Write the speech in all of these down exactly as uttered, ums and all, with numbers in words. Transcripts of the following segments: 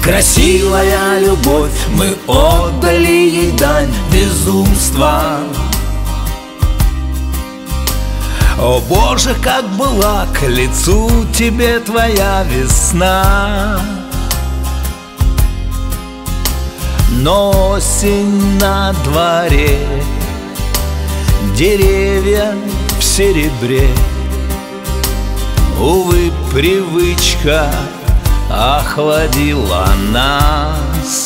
Красивая любовь, мы отдали ей дань безумства. О Боже, как была к лицу тебе твоя весна. Но осень на дворе, деревья в серебре. Увы, привычка охладила нас.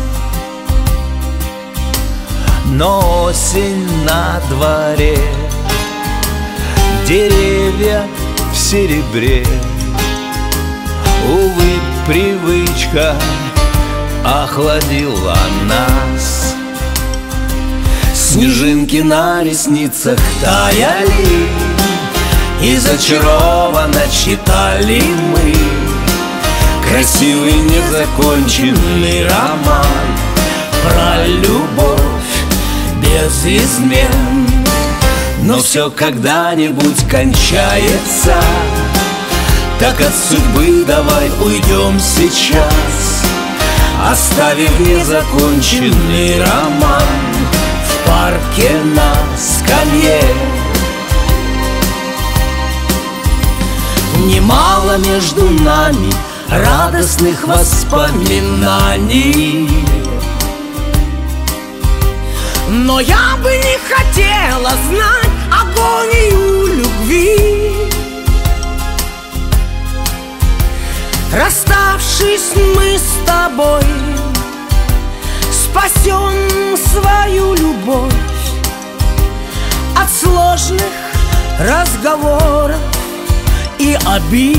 Но осень на дворе, деревья в серебре. Увы, привычка охладила нас. Снежинки на ресницах таяли, и зачарованно читали мы красивый незаконченный роман про любовь без измен. Но все когда-нибудь кончается, так от судьбы давай уйдем сейчас, оставив незаконченный роман в парке на скамье. Немало между нами радостных воспоминаний, но я бы не хотела знать агонию любви. Расставшись мы с тобой, спасем свою любовь от сложных разговоров и обид.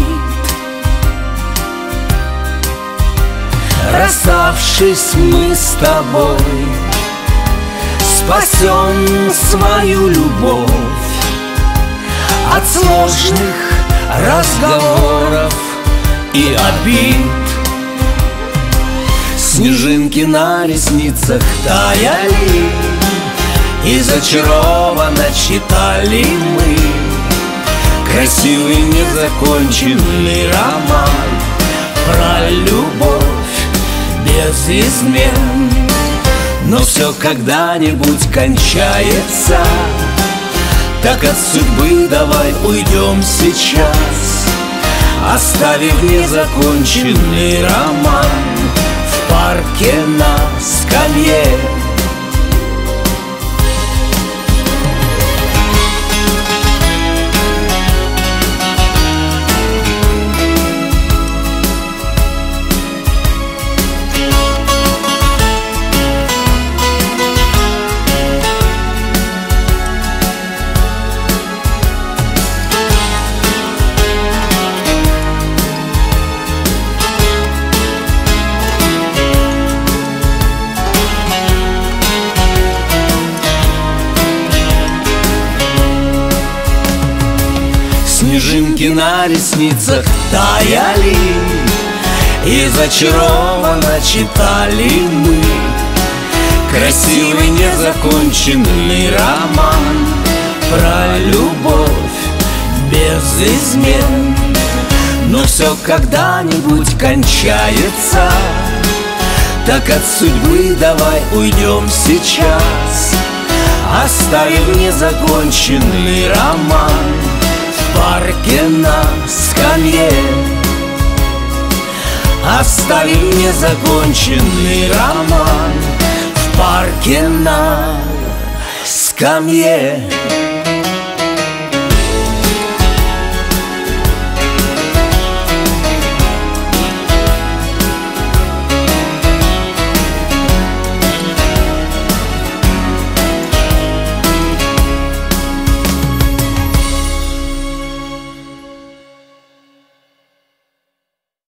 Расставшись мы с тобой, спасем свою любовь от сложных разговоров и обид. Снежинки на ресницах таяли, и зачарованно читали мы красивый незаконченный роман про любовь без измен. Но все когда-нибудь кончается, так от судьбы давай уйдем сейчас, оставив незаконченный роман в парке на скамье. Снежинки на ресницах таяли, и зачарованно читали мы красивый незаконченный роман про любовь без измен. Но все когда-нибудь кончается, так от судьбы давай уйдем сейчас, оставив незаконченный роман в парке на скамье. Оставим незаконченный роман в парке на скамье.